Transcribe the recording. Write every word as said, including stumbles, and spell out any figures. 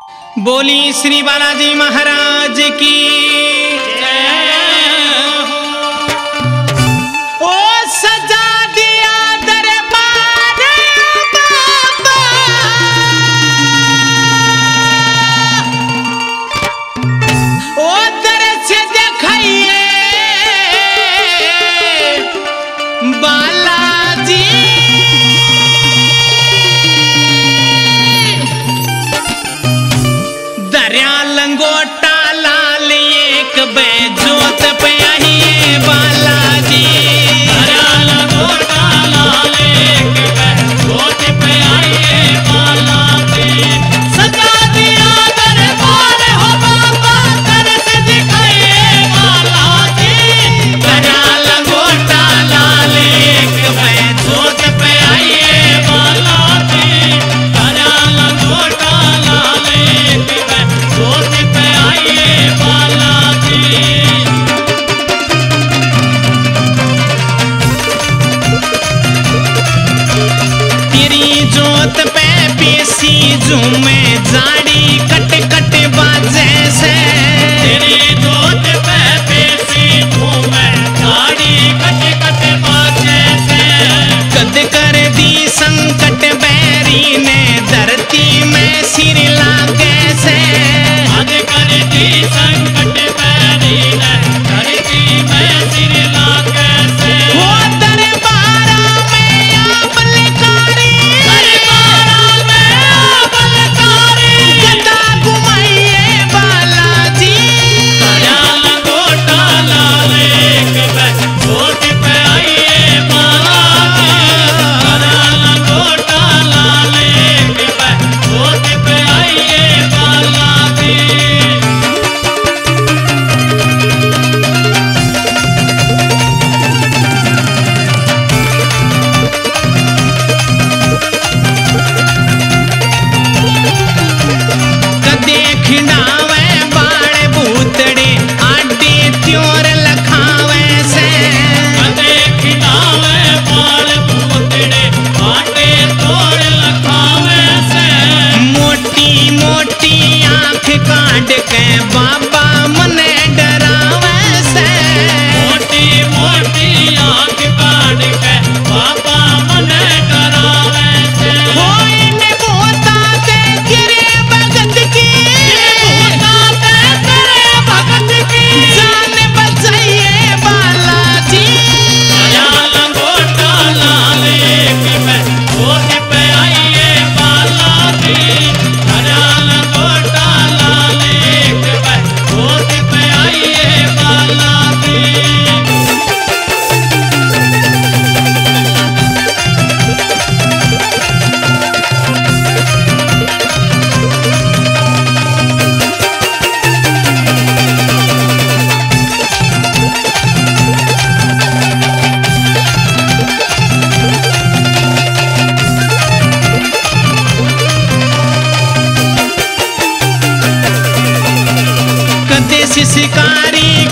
बोली श्री बालाजी महाराज की ओ सजा दिया दरबार बाबा, ओ दर्श दिखाइए बालाजी। दरिया लंगोटा लाल एक बेजोत पे आइए बालाजी। दरिया लंगोटा लाल एक बेजोत पे आइए बालाजी। सजा दिया दरबार हो बाबा, दर्श दिखाइए बालाजी। दरिया लंगोटा लाल एक बेजोत पे आइए बालाजी। दरिया लंगोटा लाल एक बेजोत पे आइए बालाजी। तेरी जोत पे पेशी झूमे जाड़ी कट कट बाजे से। तेरी जोत पे पेशी झूमे जाड़ी कट कट बाजे से। कद कर दी संकट बैरी ने धरती में सिर लागे से। हद कर दी संकट बैरी ने धरती में सिर लागे से। वो दरबारा में आप लकारी, दरबारा में आप लकारी। गदा घुमाइए बालाजी। दरिया लंगोटा लाल एक बेजोत पे आइए बालाजी। दरिया लंगोटा लाल एक बेजोत पे आइए बालाजी। कदे खिंडावे बाड़ भूतड़े आडे त्योर लखावे से। कदे खिलावे बाल भूतड़े आटे तोड़ लखावे से। मोटी मोटी आंख काट के बाबा मने डरावे से। मोटी मोटी आंख काट के बाबा मने डरावे से। हो इन भूता ते गिरे भगत की, भूता ते तेरे भगत की। जान बचाइए बालाजी। दरिया लंगोटा लाल एक बेजोत पे आइए बालाजी। दरिया लंगोटा लाल एक बेजोत पे आइए बालाजी। कदे शिकारी